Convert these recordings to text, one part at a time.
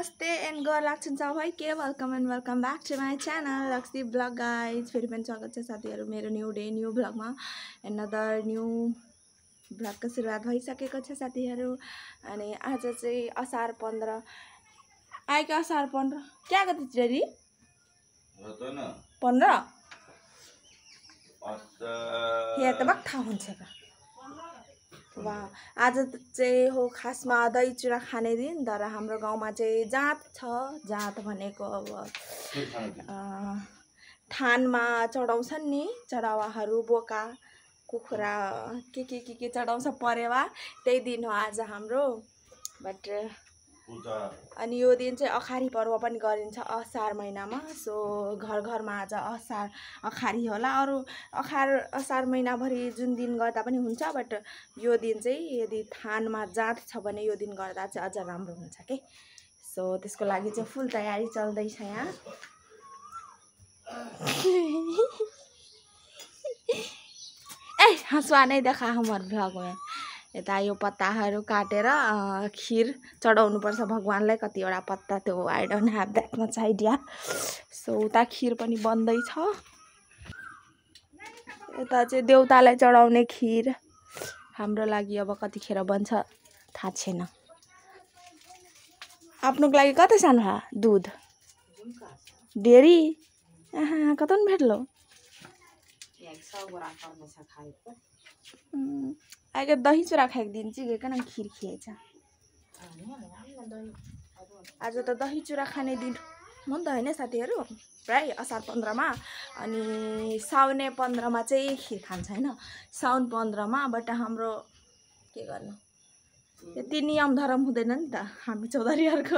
नमस्ते एन्ड घर लाग्छन् सबैके welcome and welcome back to my channel Laxmi blog guys. फेरि पनि स्वागत छ साथीहरू मेरो न्यू डे न्यू ब्लगमा। एनदर न्यू ब्लगको सुरुवात भइसकेको छ साथीहरू। अनि आज चाहिँ असार 15 आएको। असार 15 क्या गते डेरी 15 यहाँ त बक्था हुन्छ त। वाह आज चाहिँ हो खासमा दही चुरा खाने दिन। तर हाम्रो गाउँमा चाहिँ जात छ। जात भनेको अब थानमा चढाउँछन् नि चढावाहरू, बोका कुखुरा के चढाउँछ परेवा, त्यही दिन हो आज हाम्रो। बट अनि यो दिन चाहिँ अखारी पर्व पनि गरिन्छ असार महिनामा। सो घर घरमा आज अखारी होला। अरू असार महिनाभरि जुन दिन गर्दा पनि हुन्छ। बट यो दिन चाहिँ यदि थानमा जात छ भने यो दिन गर्दा चाहिँ अझ राम्रो हुन्छ के। सो त्यसको लागि चाहिँ फुल तयारी चल्दैछ यहाँ। ए हँसुवा नै देखा हाम्रो भगवान। यता यो पत्ताहरू काटेर खिर चढाउनु पर्छ भगवानलाई। कतिवटा पत्ता त्यो I don't have that much idea. So उता खिर पनि बन्दैछ। यता चाहिँ देउतालाई चढाउने खिर हाम्रो लागि अब कतिखेर बन्छ थाहा छैन। आफ्नोको लागि कति सानो भा दुध डेरी कता भेट्लो आगे दही चुरा खाएको दिन चाहिँ गएन खिर खिएछ। आज त दही चुरा खाने दिन हो नि त होइन साथीहरू। प्राय असार 15मा अनि साउने 15मा चाहिँ खिर खान्छ होइन। साउन 15मा। बट हाम्रो के गर्नु यति नियम धर्म हुँदैन नि त हामी चौधरीहरूको।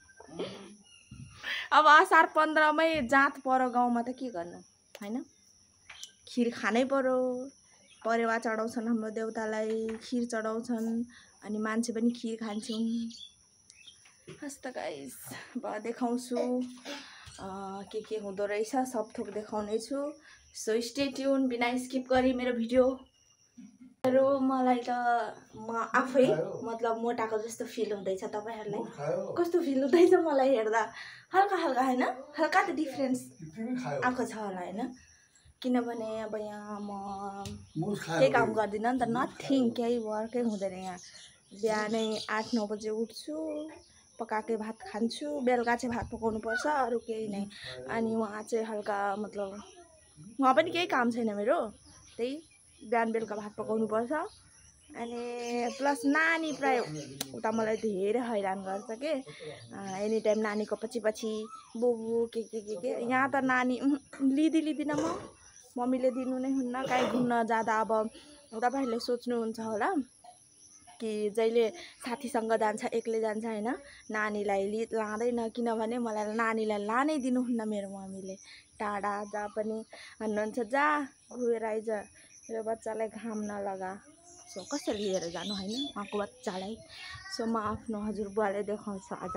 अब असार 15मै जात परो गाउँमा त के गर्नु होइन। खिर खानै पर्यो। परेवा चढाउँछन् हाम्रो देउतालाई, खिर चढाउँछन् अनि मान्छे पनि खिर खान्छौँ। हस्त गाइस अब देखाउँछु के हुँदो रहेछ सब थोक देखाउने छु। सो स्टे ट्युन बिना स्किप गरी मेरो भिडियोहरू। मलाई त म आफै मतलब मोटाको जस्तो फिल हुँदैछ। तपाईँहरूलाई कस्तो फिल हुँदैछ मलाई हेर्दा? हल्का हल्का होइन, हल्का त डिफ्रेन्स आएको छ होला होइन। किनभने अब यहाँ म केही काम गर्दिनँ नि त, नथिङ केही वर्कै हुँदैन यहाँ। बिहानै 8-9 बजे उठ्छु, पकाएकै भात खान्छु, बेलुका चाहिँ भात पकाउनु पर्छ, अरू केही नै। अनि उहाँ चाहिँ हल्का मतलब उहाँ पनि केही काम छैन मेरो, त्यही बिहान बेलुका भात पकाउनु पर्छ। अनि प्लस नानी प्राय उता मलाई धेरै हैरान गर्छ के। एनी टाइम नानीको पछि बुबु के यहाँ त नानी लिँदिनँ म, मम्मीले दिनु नै हुन्न। काहीँ घुम्न जाँदा अब तपाईँहरूले सोच्नुहुन्छ होला कि जहिले साथीसँग जान्छ एक्लै जान्छ होइन, नानीलाई लाँदैन। किनभने मलाई नानीलाई लानै दिनुहुन्न मेरो मम्मीले। टाढा जहाँ पनि भन्नुहुन्छ जा गएर आइज, मेरो बच्चालाई घाम नलगा। सो कसरी लिएर जानु होइन उहाँको बच्चालाई। सो म आफ्नो हजुरबुवाले देखाउँछु आज।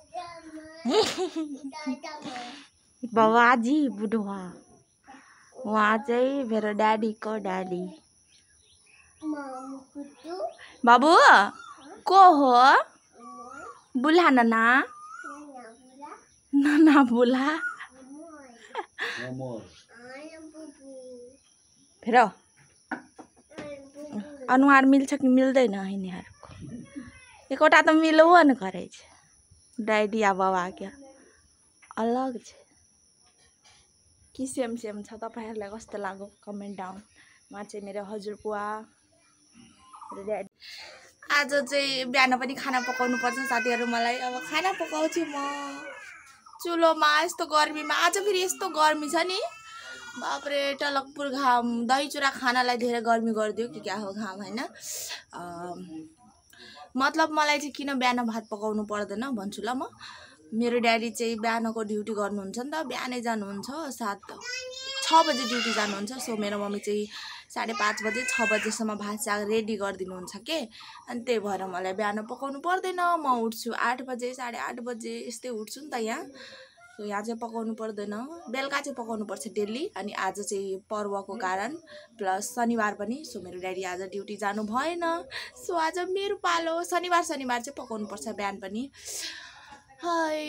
बाबाजी बुढुवा उहाँ चाहिँ मेरो ड्याडीको ड्याडी। बाबु को हो? बुला नाना नाना बुला फेर अनुहार मिल्छ कि मिल्दैन यिनीहरूको? एकवटा त मिलौ न करे छ। ड्याडी आ बाबा क्या अलग छ कि सेम छ? तपाईँहरूलाई कस्तो लाग्यो कमेन्ट डाउनमा चाहिँ मेरो हजुरबुवा र ड्याडी। आज चाहिँ बिहान पनि खाना पकाउनु पर्छ साथीहरू। मलाई अब खाना पकाउँछु म चुलोमा यस्तो गर्मीमा। आज फेरि यस्तो गर्मी छ नि बापरे टलकपुर घाम। दही चुरा खानालाई धेरै गर्मी गरिदियो कि क्या हो घाम होइन। मतलब मलाई चाहिँ किन बिहान भात पकाउनु पर्दैन भन्छु ल म। मेरो ड्याडी चाहिँ बिहानको ड्युटी गर्नुहुन्छ नि त, बिहानै जानुहुन्छ 6 बजे ड्युटी जानुहुन्छ। सो मेरो मम्मी चाहिँ 5:30 बजे 6 बजेसम्म भात साग रेडी गरिदिनुहुन्छ के। अनि त्यही भएर मलाई बिहान पकाउनु पर्दैन। म उठ्छु 8 बजे 8:30 बजे यस्तै उठ्छु नि त यहाँ। सो यहाँ चाहिँ पकाउनु पर्दैन, बेलुका चाहिँ पकाउनु पर्छ डेली। अनि आज चाहिँ पर्वको कारण प्लस शनिबार पनि। सो मेरो ड्याडी आज ड्युटी जानु भएन। सो आज मेरो पालो। शनिबार चाहिँ पकाउनु पर्छ बिहान पनि। हाय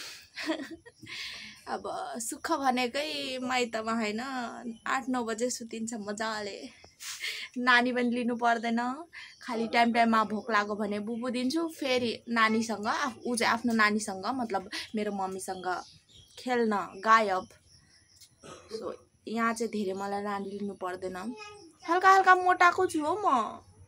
अब सुख भनेकै माइतमा होइन 8-9 बजे सुतिन्छ मजाले नानी पनि लिनु पर्दैन खाली टाइममा भोक लाग्यो भने बुबु दिन्छु फेरि नानीसँग ऊ चाहिँ आफ्नो नानीसँग मतलब मेरो मम्मीसँग खेल्न गायब सो यहाँ चाहिँ धेरै मलाई नानी लिनु पर्दैन हल्का हल्का मोटाको छु हो म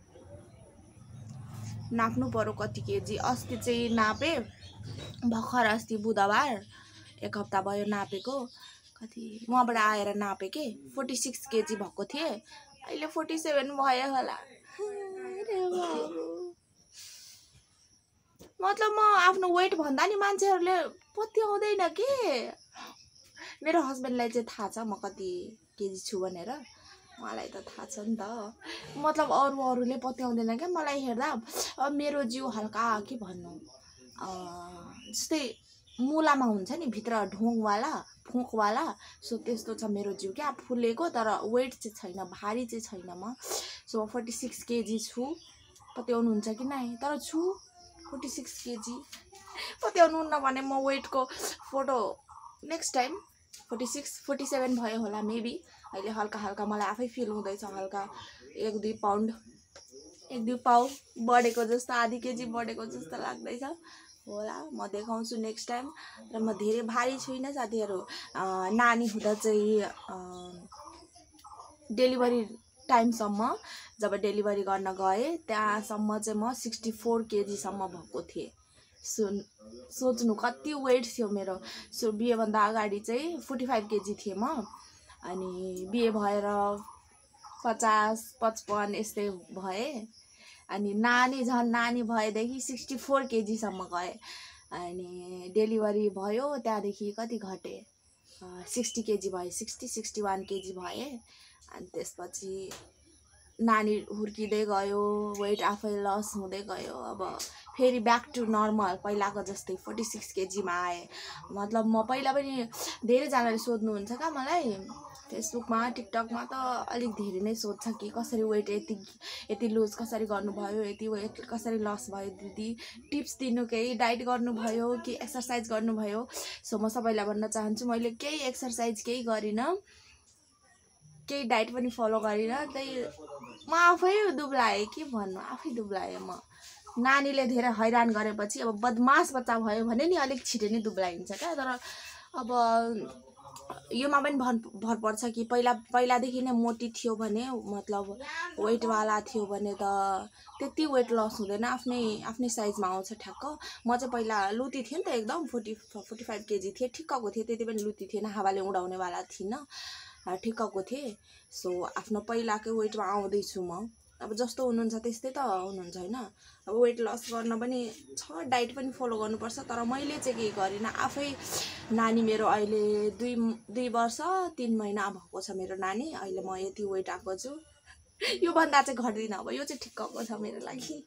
नाप्नु पर्यो कति केजी अस्ति चाहिँ नापे भर्खर अस्ति बुधबार एक हप्ता भयो नापेको कति वहाँबाट आएर नापे के 46 केजी भएको थिए अहिले 47 भयो होला मतलब म आफ्नो वेट भन्दा नि मान्छेहरूले पत्याउँदैन के मेरो हस्बेन्डलाई चाहिँ थाहा छ म कति केजी छु भनेर मलाई त थाहा छ नि त मतलब अरूले पत्याउँदैन क्या मलाई हेर्दा अब मेरो जिउ हल्का के भन्नु जस्तै मुलामा हुन्छ नि भित्र ढोङवाला फोकवाला सो त्यस्तो छ मेरो जिउ क्या फुलेको तर वेट चाहिँ छैन भारी चाहिँ छैन म सो 46 केजी छु पत्याउनुहुन्छ कि नै तर छु 46 केजी पत्याउनुहुन्न भने म वेटको फोटो नेक्स्ट टाइम 46-47 भयो होला मेबी अहिले हल्का हल्का मलाई आफै फिल हुँदैछ हल्का 1-2 पाउ बढेको जस्तो आधी केजी बढेको जस्तो लाग्दैछ होला म देखाउँछु नेक्स्ट टाइम र म धेरै भारी छुइनँ साथीहरू नानी हुँदा चाहिँ डेलिभरी टाइमसम्म जब डेलिभरी गर्न गएँ त्यहाँसम्म चाहिँ म 64 केजीसम्म भएको थिएँ सोच्नु कति वेट थियो मेरो सो बिहेभन्दा अगाडि चाहिँ 45 केजी थिएँ म अनि बिहे भएर 50-55 यस्तै भए अनि नानी भएदेखि 64 केजीसम्म गए अनि डेलिभरी भयो त्यहाँदेखि कति घटे 60 केजी भए 60-61 केजी भए अनि त्यसपछि नानी हुर्किँदै गयो वेट आफै लस हुँदै गयो अब फेरि ब्याक टु नर्मल पहिलाको जस्तै 46 केजीमा आए मतलब म पहिला पनि धेरैजनाले सोध्नुहुन्छ क्या मलाई फेसबुकमा टिकटकमा त अलिक धेरै नै सोध्छ कि कसरी वेट यति लुज कसरी गर्नुभयो यति वेट कसरी लस भयो दिदी टिप्स दिनु केही डाइट गर्नुभयो कि एक्सर्साइज गर्नुभयो सो म सबैलाई भन्न चाहन्छु मैले केही एक्सर्साइज केही गरिनँ केही डाइट पनि फलो गरिनँ त्यही म आफै दुब्लाएँ के भन्नु आफै दुब्लाएँ म नानीले धेरै हैरान गरेपछि अब बदमास बच्चा भयो भने नि अलिक छिटै नै दुब्लाइन्छ क्या तर अब योमा पनि भर पर्छ कि पहिलादेखि नै मोटी थियो भने मतलब वेटवाला थियो भने त त्यति वेट लस हुँदैन आफ्नै साइजमा आउँछ ठ्याक्क म चाहिँ पहिला लुती थिएँ नि त एकदम 45 केजी थिएँ ठिक्कको थिएँ त्यति पनि लुती थिएन हावाले उडाउनेवाला थिइनँ ठिक्कको थिएँ सो आफ्नो पहिलाकै वेटमा आउँदैछु म अब जस्तो हुनुहुन्छ त्यस्तै त हुनुहुन्छ होइन अब वेट लस गर्न पनि छ डाइट पनि फलो गर्नुपर्छ तर मैले चाहिँ केही गरिनँ आफै नानी मेरो अहिले 2 वर्ष 3 महिना भएको छ मेरो नानी अहिले म यति वेट आएको छु योभन्दा चाहिँ घट्दिनँ अब यो चाहिँ ठिक्कको छ मेरो लागि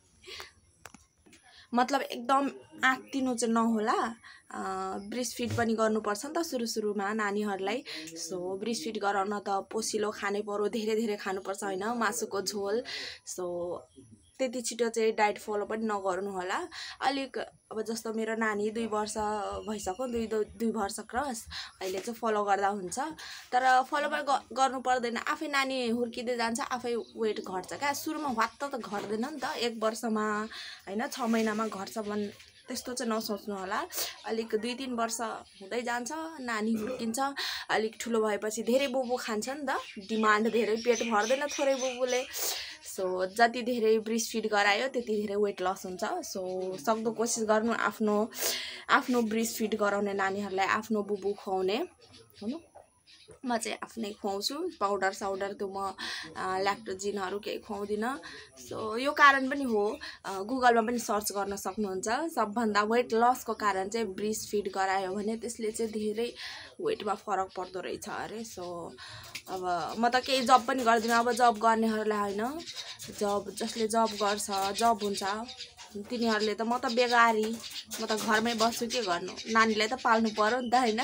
मतलब एकदम आत्तिनु चाहिँ नहोला ब्रेस्ट फिड पनि गर्नुपर्छ नि त सुरुमा नानीहरूलाई सो ब्रेस्ट फिड गराउन त पोसिलो खानै पर्यो धेरै खानुपर्छ होइन मासुको झोल सो त्यति छिटो चाहिँ डाइट फलो पनि नगर्नु होला अलिक अब जस्तो मेरो नानी 2 वर्ष भइसक्यो 2 वर्ष क्रस अहिले चाहिँ फलो गर्दा हुन्छ तर फलो पनि गर्नु पर्दैन आफै नानी हुर्किँदै जान्छ आफै वेट घट्छ क्या सुरुमा वात्त त घट्दैन नि त 1 वर्षमा होइन 6 महिनामा घट्छ भने त्यस्तो चाहिँ नसोच्नु होला अलिक 2-3 वर्ष हुँदै जान्छ नानी हुर्किन्छ अलिक ठुलो भएपछि धेरै बुबु खान्छ नि त डिमान्ड धेरै पेट भर्दैन थोरै बुबुले सो जति धेरै ब्रेस्ट फिड गरायो त्यति धेरै वेट लस हुन्छ सो सक्दो कोसिस गर्नु आफ्नो ब्रेस्ट फिड गराउने नानीहरूलाई आफ्नो बुबु खुवाउने हैन म चाहिँ आफ्नै खुवाउँछु पाउडर त म ल्याक्टोजिनहरू केही खुवाउँदिनँ सो यो कारण पनि हो गुगलमा पनि सर्च गर्न सक्नुहुन्छ सबभन्दा वेट लसको कारण चाहिँ ब्रेस्ट फिड गरायो भने त्यसले चाहिँ धेरै वेटमा फरक पर्दो रहेछ अरे सो अब म त केही जब पनि गर्दिनँ अब जब गर्नेहरूलाई होइन जसले जब गर्छ जब हुन्छ तिनीहरूले त म त बेगारी म त घरमै बस्छु के गर्नु नानीलाई त पाल्नु पर्यो नि त हैन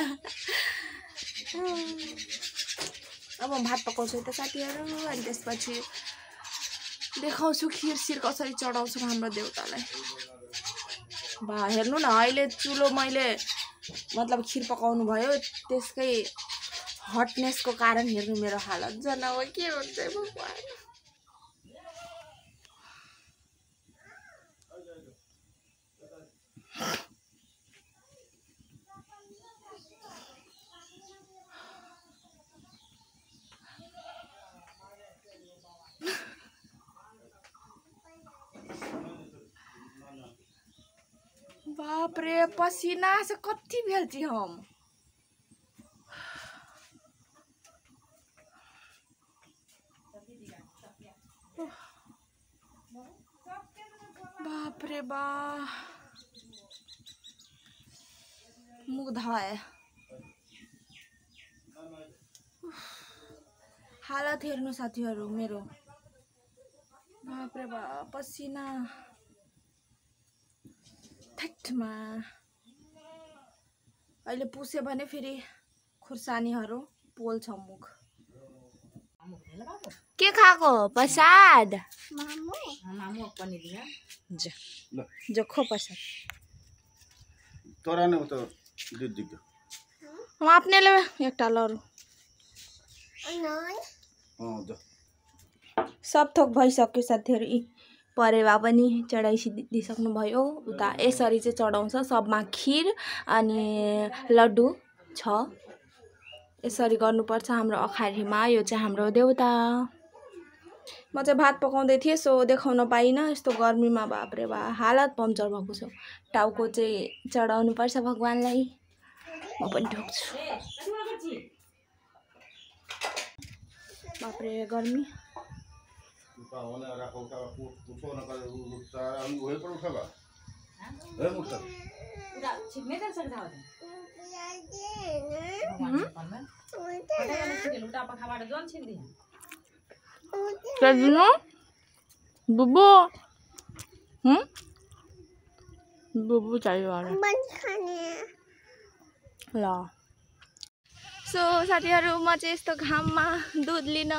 अब म भात पकाउँछु त साथीहरू अनि त्यसपछि देखाउँछु खिर कसरी चढाउँछु हाम्रो देउतालाई बा हेर्नु न अहिले चुलो मैले मतलब खिर पकाउनु भयो त्यसकै हटनेसको कारण हेर्नु मेरो हालत जनावर के हुन्छ भगवान। बाप रे पसीना से कति भेल्ची हम। बाप रे बा मुख धाए हालत हेर्नु साथीहरु मेरो। बाप रे बा पसीना ठट्टमा। अहिले पुसे भने फेरि खुर्सानीहरु पोल्छ मुख। के खाको प्रसाद मामु पनि दिया जो खो प्रसाद तोरा ने तो दूध दियो हम अपने ले एकटा लरु जो सब थोक भइसक्यो साथीहरु। यी परेवा पनि चढाइदिसक्नु भयो। उता यसरी चाहिँ चढाउँछ सबमा खिर अनि लड्डु छ। यसरी गर्नुपर्छ हाम्रो अखारीमा। यो चाहिँ हाम्रो देउता। म चाहिँ भात पकाउँदै थिएँ सो देखाउन पाइनँ। यस्तो गर्मीमा बाप रे बा हालत पम्चर भएको छ। टाउको चाहिँ चढाउनु पर्छ भगवानलाई। म पनि ढोक्छु। बाप रे गर्मी बुबू बुबू चाहियो ल। सो साथीहरु म चाहिँ यस्तो घाममा दुध लिन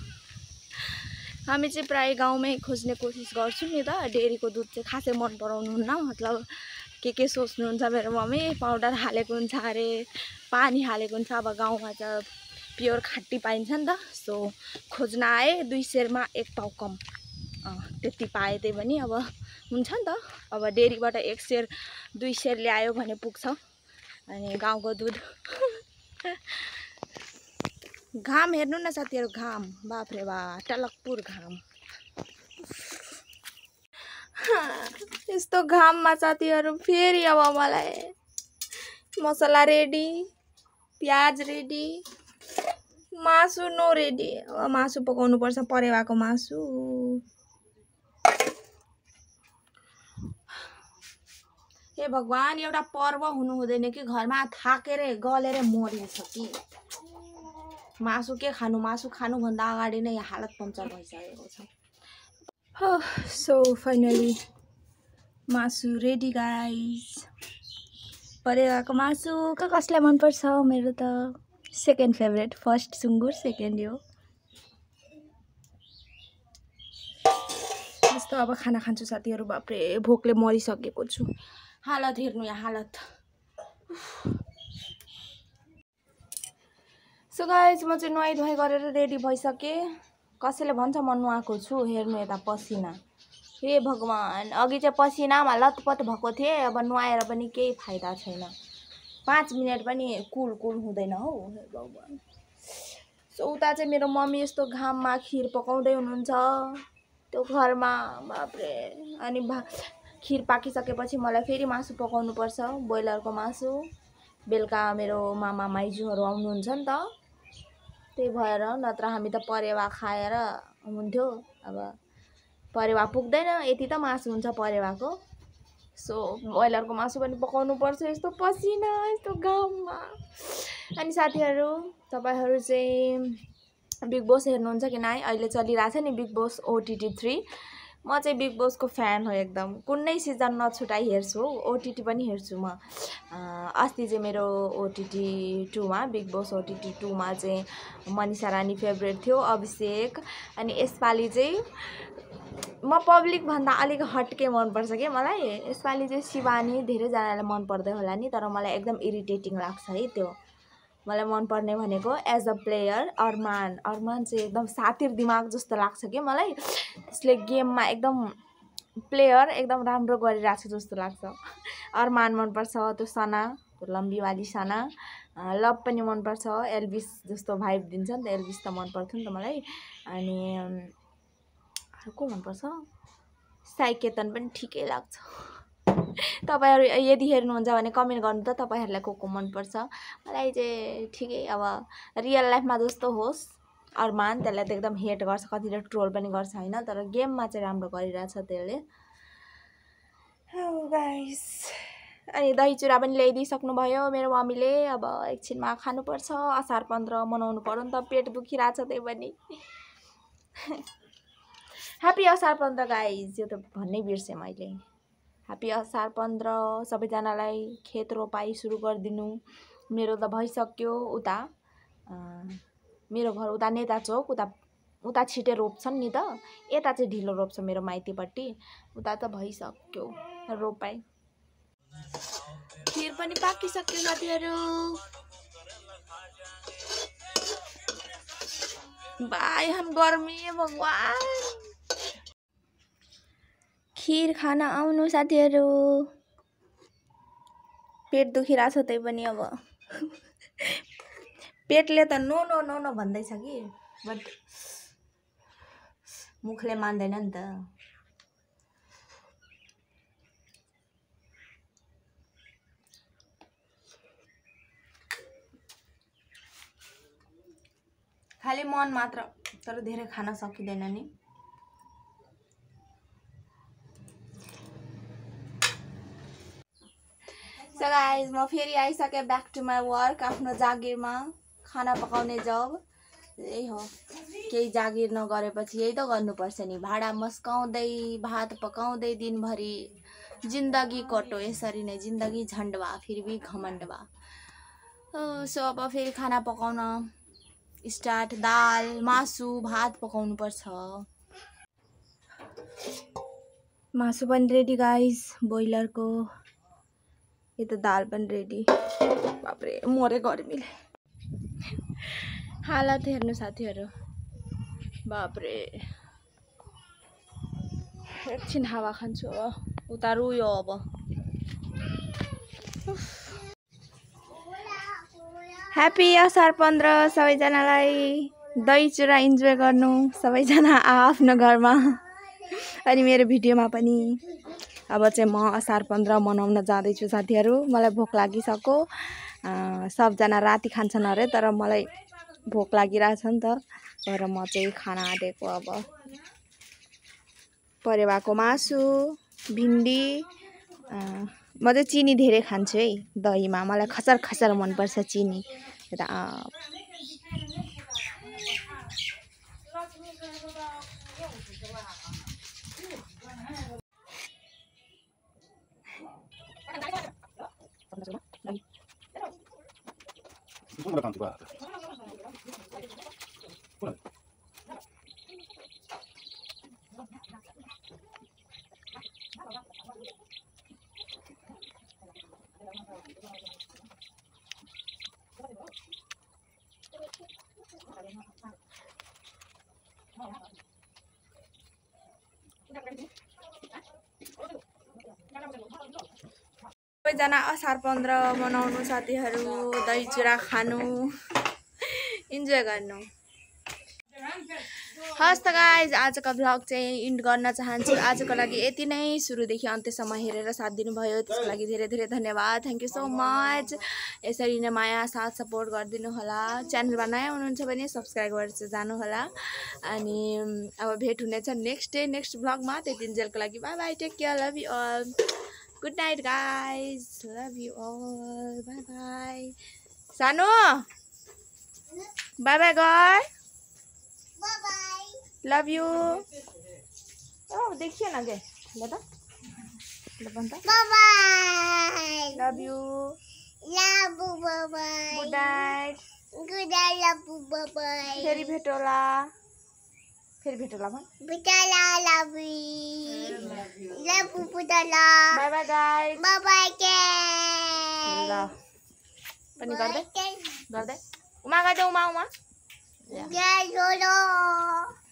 हामी चाहिँ प्राय गाउँमै खोज्ने कोसिस गर्छौं नि त। डेरीको दुध चाहिँ खासै मन पराउनुहुन्न। मतलब के सोच्नुहुन्छ मेरो मम्मी पाउडर हालेको हुन्छ अरे पानी हालेको हुन्छ। अब गाउँमा त प्योर खट्टी पाइन्छ नि त। सो खोज्न आए 2 सेरमा 1 पाउ कम त्यति पाए त्यही पनि अब हुन्छ नि त। अब डेरीबाट 1 सेर 2 सेर ल्यायो भने पुग्छ। अनि गाउँको दुध घाम हेर्नु न साथीहरु घाम बाप रे बा टलकपुर घाम। यस्तो घाममा साथीहरु फेरि अब मलाई मसला रेडी प्याज रेडी मासु नो रेडी। अब मासु पकाउनु पर्छ परेवाको मासु। हे भगवान एउटा पर्व हुनु हुँदैन कि घरमा थाकेर गलेर मरिन्छ कि। मासु के खानु मासु खानु भन्दा अगाडि नै हालत पम्चर भइसकेको छ। सो फाइनली मासु रेडी गाइस। परेवाको मासु कसलाई मन पर्छ? मेरो त सेकेन्ड फेभरेट। फर्स्ट सुँगुर सेकेन्ड यो। यस्तो अब खाना खान्छु साथीहरु। बाप रे भोकले मरिसकेको छु। हालत हेर्नु यहाँ हालत। सो गाइस म चाहिँ नुहाई धुवाई गरेर रेडी भइसके। कसैले भन्छ म नुहाएको छु हेर्नु यता पसिना। हे भगवान अघि चाहिँ पसिनामा लतपत भएको थिए। अब नुहाएर पनि केही फाइदा छैन। 5 मिनेट पनि कुल हुँदैन हौ हे भगवान। सो उता चाहिँ मेरो मम्मी यस्तो घाममा खिर पकाउँदै हुनुहुन्छ त्यो घरमा बाप रे। अनि खिर पाकिसकेपछि मलाई फेरि मासु पकाउनु पर्छ ब्रोइलरको मासु। बेलुका मेरो मामा माइजूहरु आउनुहुन्छ नि त। त्यही भएर नत्र हामी त परेवा खाएर हुन्थ्यो। अब परेवा पुग्दैन यति त मासु हुन्छ परेवाको। सो ब्रोइलरको मासु पनि पकाउनु पर्छ यस्तो पसिना यस्तो घाममा। अनि साथीहरु तपाईहरु चाहिँ बिग बोस हेर्नुहुन्छ कि नाइ? अहिले चलिरहेछ नि बिग बोस OTT 3। म चाहिँ बिग बोसको फ्यान हो एकदम। कुनै सिजन नछुटाई हेर्छु। OTT पनि हेर्छु म। अस्ति चाहिँ मेरो OTT 2 मा बिग बोस OTT 2 मा चाहिँ मनिषा रानी फेभरेट थियो अभिषेक। अनि यसपालि चाहिँ म पब्लिक भन्दा अलिक हटके मनपर्छ कि मलाई। यसपालि चाहिँ शिवानी धेरैजनालाई मन पर्दै होला नि, तर मलाई एकदम इरिटेटिङ लाग्छ है त्यो। मलाई मनपर्ने भनेको एज अ प्लेयर अरमान चाहिँ एकदम सातिर दिमाग जस्तो लाग्छ कि मलाई। त्यसले गेममा एकदम प्लेयर एकदम राम्रो गरिरहेको छ जस्तो लाग्छ। अरमान मनपर्छ, त्यो सना, त्यो लम्बीवाली सना। लभ पनि मनपर्छ, एल्भिस जस्तो भाइब दिन्छ नि त, एल्भिस त मनपर्थ्यो नि त मलाई। अनि को मनपर्छ, साइकेतन पनि ठिकै लाग्छ। तपाईहरु यदि हेर्नुहुन्छ भने कमेन्ट गर्नु त तपाईहरुलाई को मनपर्छ। मलाई चाहिँ ठिकै, अब रियल लाइफमा जस्तो होस् अरमान, त्यसलाई त एकदम हेट गर्छ, कतिले ट्रोल पनि गर्छ हैन, तर गेममा चाहिँ राम्रो गरिरहेछ त्यसले। गाइस, अनि दही चुरा पनि ल्याइदिइसक्नु भयो मेरो मम्मीले। अब एकछिनमा खानुपर्छ, असार 15 मनाउनु पर्यो नि त, पेट दुखिरहेछ त्यही पनि। ह्यापी असार 15 गाइज, यो त भन्नै बिर्सेँ मैले। ह्यापी असार 15 सबैजनालाई। खेत रोपाई सुरु गरिदिनु। मेरो त भइसक्यो उता, मेरो घर उता नेता चोक, उता छिटे रोप्छन् नि त, यता चाहिँ ढिलो रोप्छ मेरो माइतीपट्टि। उता त भइसक्यो रोपाई। खिर पनि पाकिसक्यो साथीहरु। बाई हम गर्मी भगवान। खिर खान आउनु साथीहरु। पेट दुखिरहेछ त्यही पनि अब। पेटले त नो नो नो नो भन्दैछ कि, बट मुखले मान्दैन नि त। खाली मन मात्र, तर धेरै खान सकिँदैन नि। सो गाइज, म फेरि आइसके ब्याक टु माई वर्क, आफ्नो जागिरमा खाना पकाउने जब। यही हो, केही जागिर नगरेपछि यही त गर्नुपर्छ नि, भाडा मस्काउँदै भात पकाउँदै दिनभरि जिन्दगी कटो। यसरी नै जिन्दगी झन्डवा फिर भी घमण्डवा। सो अब फेरि खाना पकाउन स्टार्ट। दाल, मासु, भात पकाउनु पर्छ। मासु पनि रेडी गाइस बोइलरको। यो त दाल पनि रेडी। बाप्रे मरे गर्मीले। हालत हेर्नु साथीहरु, बाप्रे। एकछिन हावा खान्छु अब, उतारु यो अब। ह्यापी असार 15 सबैजनालाई। दही चुरा इन्जोय गर्नु सबैजना आफ्नो घरमा, अनि मेरो भिडियोमा पनि। अब चाहिँ म असार 15 मनाउन जाँदैछु साथीहरु। मलाई भोक लागिसक्यो। सबजना राति खान्छन् अरे, तर मलाई भोक लागिरहेछ नि त, तर म चाहिँ खाना आँटेको। अब परेवाको मासु, भिन्डी। म चाहिँ चिनी धेरै खान्छु है दहीमा, मलाई खचर खचर मनपर्छ चिनी। सबैजना असार 15 मनाउनु साथीहरु, दही चुरा खानु, इन्जोय गर्नु। हस् त गाइज, आजको भ्लग चाहिँ इन्ड गर्न चाहन्छु। आजको लागि यति नै। सुरुदेखि अन्त्यसम्म हेरेर साथ दिनुभयो त्यसको लागि धेरै धेरै धन्यवाद। Thank you so much. यसरी नै माया साथ सपोर्ट गरिदिनु होला। च्यानलमा नयाँ हुनुहुन्छ भने सब्स्क्राइब गरेर जानु होला। अनि अब भेट हुनेछ नेक्स्ट भ्लगमा। त्यतिन्जेलको लागि bye bye, take care, love you all, good night guys, love you all, bye bye. सानो bye bye guy, love you. ओ देखिए ना के ल त, ल भन त, bye love you, love bye, good night, love bye, फेरि भेटौला। फेरि भेटौँला भन् Butala labi. Labu butala. Bye bye guys Bye bye ल guys. पनि गर्दै गर्दै उमा गर्दै उमा उमा Guys,